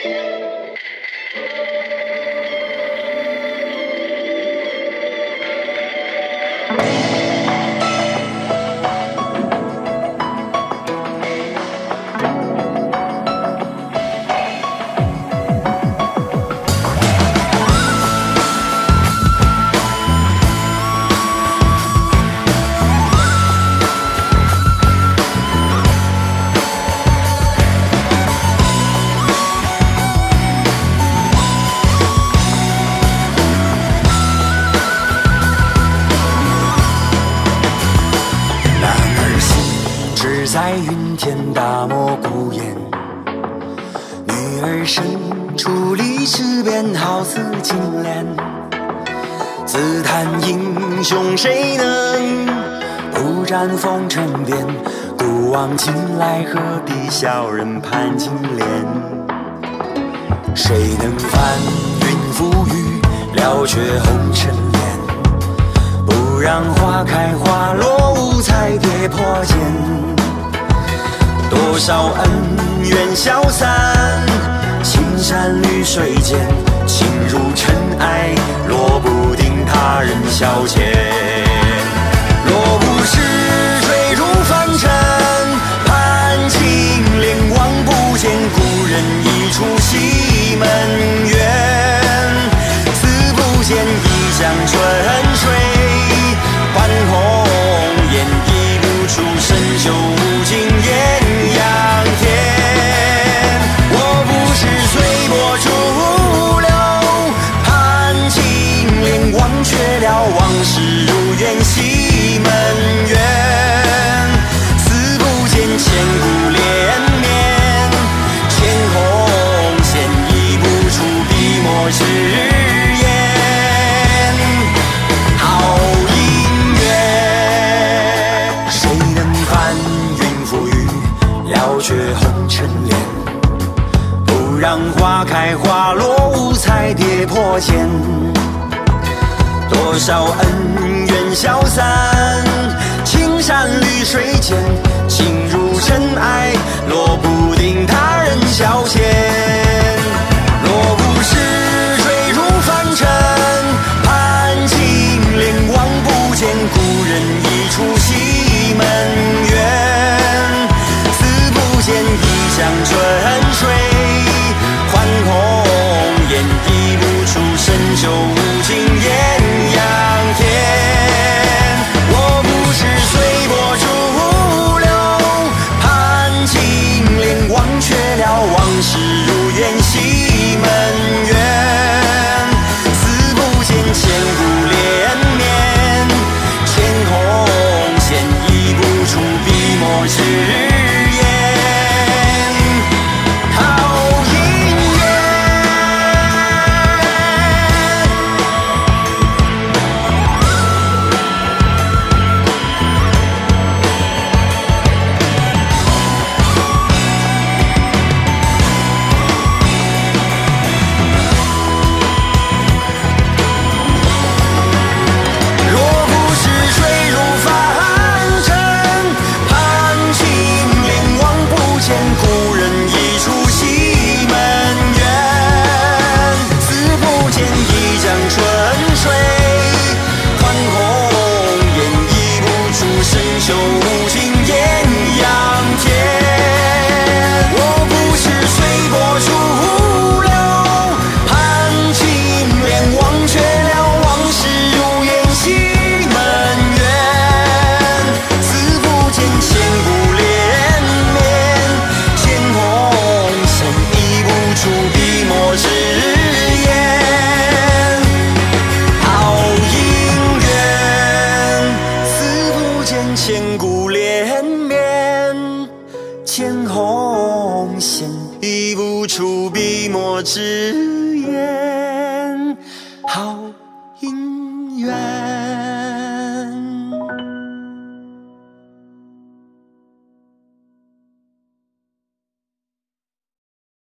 在云天大漠孤烟，女儿身处历史边，好似金莲。自叹英雄谁能不占风尘边？古往今来何必小人攀金莲？谁能翻云覆雨，了却红尘恋？不让花开花落，五彩跌破肩。多少恩怨消散，青山绿水间，情如尘埃，落不定他人消遣。若不是坠入凡尘，盼青莲望不见，故人已出西门远。思不见一江春水，换红颜已不出，深秋无尽烟。往事如烟，西门远，思不见千古连绵，牵红线已不出，笔墨纸砚，好姻缘。谁能翻云覆雨，了却红尘恋？不让花开花落，五彩跌破肩。多少恩怨消散，青山绿水间，情如尘埃，落不定他人消遣。若不是坠入凡尘，盼青莲望不见，故人已出西门远。思不见一江春水，换红颜已不出，深秋无尽烟。往事如烟，西门远，思不见千古连绵，牵红线已不出，笔墨纸砚，好姻缘。千古连绵，牵红线已不出，笔墨纸砚，好。